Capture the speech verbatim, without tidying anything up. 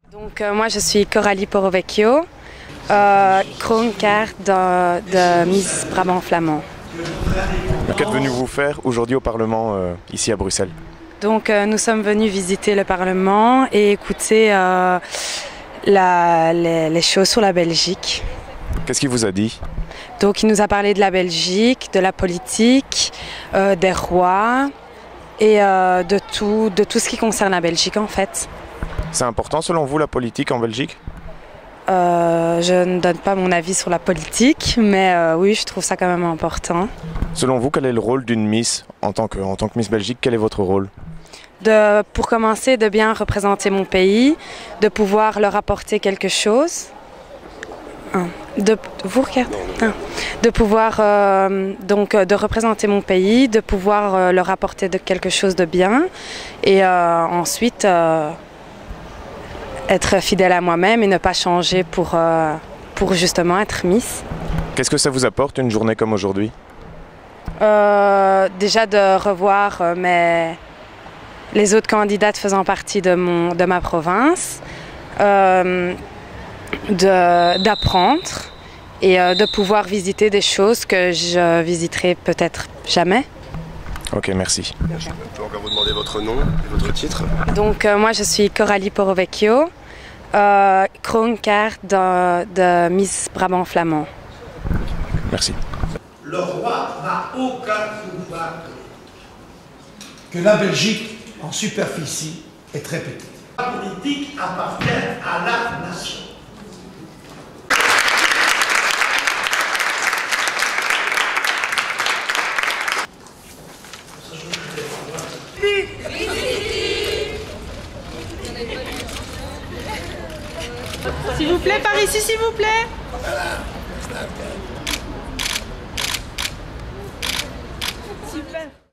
Donc euh, moi je suis Coralie Porovecchio, euh, Kroonkaart de, de Miss Brabant Flamand. Qu'êtes venu-vous faire aujourd'hui au Parlement, euh, ici à Bruxelles? Donc euh, nous sommes venus visiter le Parlement et écouter euh, la, les, les choses sur la Belgique. Qu'est-ce qu'il vous a dit? Donc il nous a parlé de la Belgique, de la politique, euh, des rois et euh, de, tout, de tout ce qui concerne la Belgique en fait. C'est important selon vous la politique en Belgique? Euh, je ne donne pas mon avis sur la politique, mais euh, oui, je trouve ça quand même important. Selon vous, quel est le rôle d'une Miss en tant que, en tant que Miss Belgique? Quel est votre rôle? De, pour commencer, de bien représenter mon pays, de pouvoir leur apporter quelque chose. De, vous regardez, de pouvoir euh, donc de représenter mon pays, de pouvoir euh, leur apporter de quelque chose de bien et euh, ensuite euh, être fidèle à moi-même et ne pas changer pour, euh, pour justement être Miss. Qu'est-ce que ça vous apporte une journée comme aujourd'hui? euh, Déjà de revoir euh, mes, les autres candidates faisant partie de, mon, de ma province, euh, d'apprendre et euh, de pouvoir visiter des choses que je visiterai peut-être jamais. Ok, merci. Je peux encore vous demander votre nom et votre titre? Donc euh, moi je suis Coralie Porovecchio, euh, Kroonkaart de, de Miss Brabant Flamand. Merci. Le roi n'a aucun pouvoir. Que la Belgique, en superficie, est très petite. La politique appartient à la nation. S'il vous plaît, par ici, s'il vous plaît. Super.